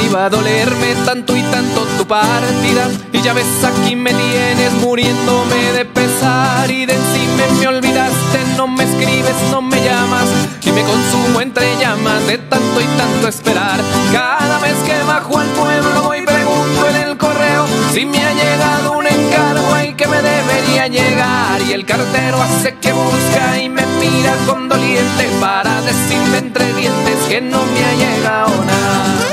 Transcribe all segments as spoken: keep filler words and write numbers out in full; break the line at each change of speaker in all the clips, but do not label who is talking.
iba a dolerme tanto y tanto tu partida. Y ya ves, aquí me tienes muriéndome de pesar. Y de encima me olvidaste, no me escribes, no me llamas, y me consumo entre llamas de tanto y tanto esperar. Cada vez que bajo al pueblo voy pregunto en el correo si me ha llegado un encargo y que me debería llegar. Y el cartero hace que busca y me mira con doliente para decirme entre dientes que no me ha llegado nada.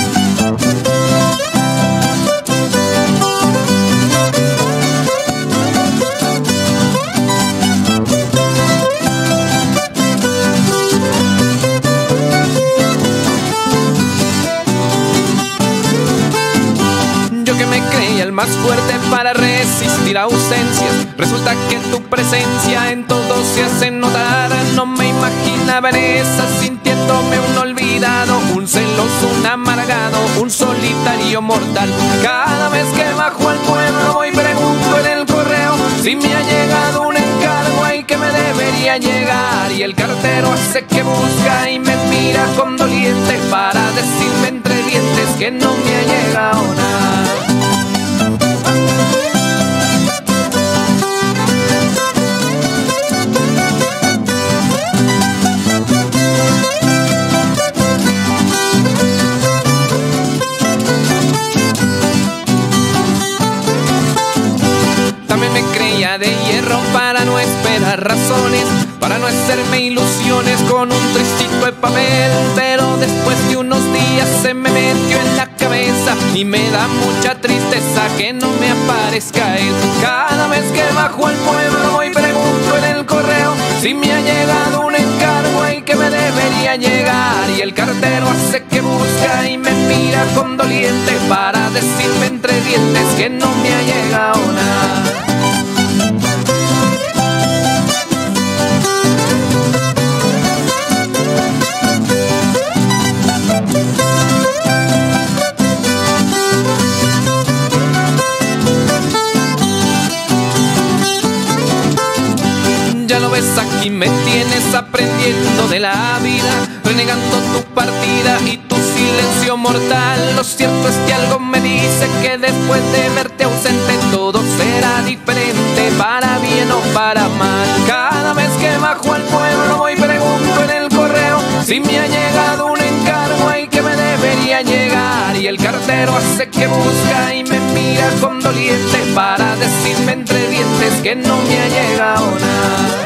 El más fuerte para resistir ausencias, resulta que tu presencia en todo se hace notar. No me imaginaba en esa sintiéndome un olvidado, un celoso, un amargado, un solitario mortal. Cada vez que bajo al pueblo voy pregunto en el correo si me ha llegado un encargo y que me debería llegar. Y el cartero hace que busca y me mira con doliente para decirme entre dientes que no me ha llegado nada. Me creía de hierro para no esperar razones, para no hacerme ilusiones con un tristito de papel. Pero después de unos días se me metió en la cabeza y me da mucha tristeza que no me aparezca él. Cada vez que bajo al pueblo voy pregunto en el correo si me ha llegado un encargo y que me debería llegar. Y el cartero hace que busca y me mira con doliente para decirme entre dientes que no me ha llegado nada. Ya lo ves, aquí me tienes aprendiendo de la vida, renegando tu partida y tu silencio mortal. Lo cierto es que algo me dice que después de verte ausente todo será diferente, para bien o para mal. Cada vez que bajo al pueblo voy pregunto en el correo si me ha llegado un encargo y que me debería llegar. Y el cartero hace que busca y me mira con doliente para decirme entre dientes que no me ha llegado nada.